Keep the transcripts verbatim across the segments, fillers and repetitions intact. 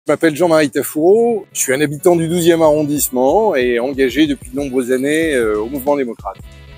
Je m'appelle Jean-Marie Tafoureau, je suis un habitant du douzième arrondissement et engagé depuis de nombreuses années au mouvement démocrate.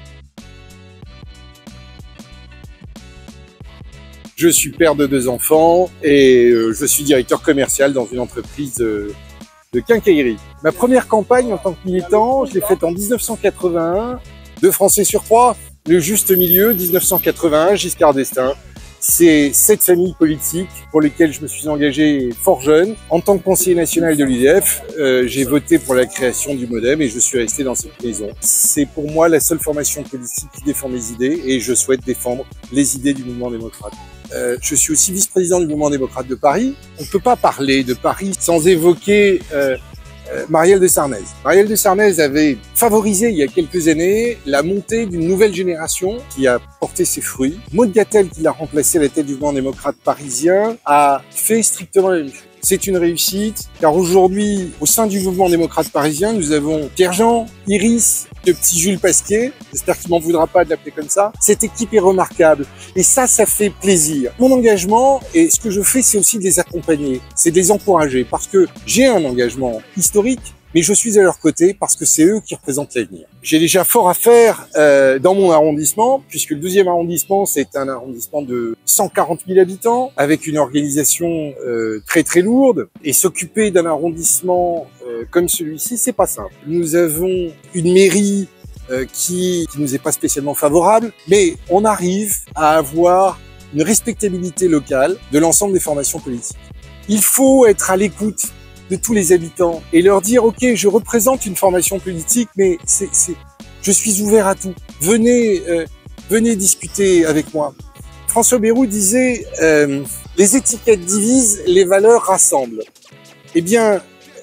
Je suis père de deux enfants et je suis directeur commercial dans une entreprise de quincaillerie. Ma première campagne en tant que militant, je l'ai faite en mille neuf cent quatre-vingt-un. Deux Français sur trois, le juste milieu, mille neuf cent quatre-vingt-un, Giscard d'Estaing. C'est cette famille politique pour lesquelles je me suis engagé fort jeune. En tant que conseiller national de l'U D F, euh, j'ai voté pour la création du MoDem et je suis resté dans cette maison. C'est pour moi la seule formation politique qui défend mes idées et je souhaite défendre les idées du mouvement démocrate. Euh, je suis aussi vice-président du mouvement démocrate de Paris. On ne peut pas parler de Paris sans évoquer euh, euh, Marielle de Sarnez. Marielle de Sarnez avait favorisé il y a quelques années la montée d'une nouvelle génération qui a porté ses fruits. Maud Gattel, qui l'a remplacé à la tête du mouvement démocrate parisien, a fait strictement la même chose. C'est une réussite, car aujourd'hui, au sein du mouvement démocrate parisien, nous avons Pierre-Jean, Iris, le petit Jules Pasquier, j'espère qu'il m'en voudra pas de l'appeler comme ça. Cette équipe est remarquable, et ça, ça fait plaisir. Mon engagement, et ce que je fais, c'est aussi de les accompagner, c'est de les encourager, parce que j'ai un engagement historique, mais je suis à leur côté parce que c'est eux qui représentent l'avenir. J'ai déjà fort à faire euh, dans mon arrondissement, puisque le douzième arrondissement, c'est un arrondissement de cent quarante mille habitants, avec une organisation euh, très très lourde, et s'occuper d'un arrondissement euh, comme celui-ci, c'est pas simple. Nous avons une mairie euh, qui, qui nous est pas spécialement favorable, mais on arrive à avoir une respectabilité locale de l'ensemble des formations politiques. Il faut être à l'écoute de tous les habitants et leur dire ok, je représente une formation politique, mais c'est, c'est, je suis ouvert à tout. Venez, euh, venez discuter avec moi. François Bayrou disait euh, les étiquettes divisent, les valeurs rassemblent. Eh bien,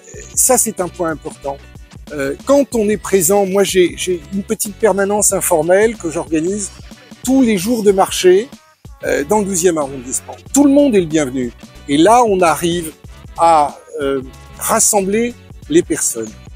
ça c'est un point important. Euh, quand on est présent, moi j'ai, j'ai une petite permanence informelle que j'organise tous les jours de marché euh, dans le douzième arrondissement. Tout le monde est le bienvenu. Et là, on arrive à Euh, rassembler les personnes.